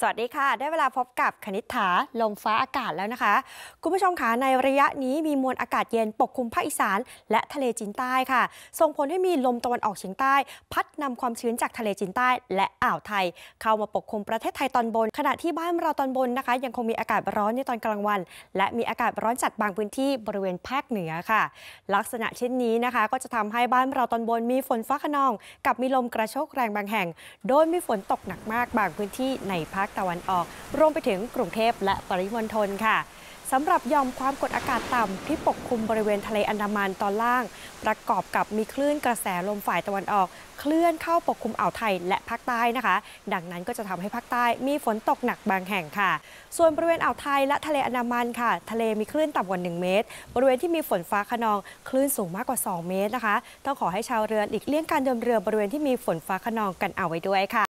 สวัสดีค่ะได้เวลาพบกับคณิษฐาลมฟ้าอากาศแล้วนะคะคุณผู้ชมคะในระยะนี้มีมวลอากาศเย็นปกคลุมภาคอีสานและทะเลจีนใต้ค่ะส่งผลให้มีลมตะวันออกเฉียงใต้พัดนำความชื้นจากทะเลจีนใต้และอ่าวไทยเข้ามาปกคลุมประเทศไทยตอนบนขณะที่บ้านเราตอนบนนะคะยังคงมีอากาศร้อนในตอนกลางวันและมีอากาศร้อนจัดบางพื้นที่บริเวณภาคเหนือค่ะลักษณะเช่นนี้นะคะก็จะทำให้บ้านเราตอนบนมีฝนฟ้าคะนองกับมีลมกระโชกแรงบางแห่งโดยมีฝนตกหนักมากบางพื้นที่ในภาคตะวันออกรวมไปถึงกรุงเทพและปริมณฑลค่ะสำหรับหย่อมความกดอากาศต่ำที่ปกคลุมบริเวณทะเลอันดามันตอนล่างประกอบกับมีคลื่นกระแสลมฝ่ายตะวันออกเคลื่อนเข้าปกคลุมอ่าวไทยและภาคใต้นะคะดังนั้นก็จะทำให้ภาคใต้มีฝนตกหนักบางแห่งค่ะส่วนบริเวณอ่าวไทยและทะเลอันดามันค่ะทะเลมีคลื่นต่ำกว่า1 เมตรบริเวณที่มีฝนฟ้าคะนองคลื่นสูงมากกว่า2 เมตรนะคะต้องขอให้ชาวเรือหลีกเลี่ยงการเดินเรือบริเวณที่มีฝนฟ้าคะนองกันเอาไว้ด้วยค่ะ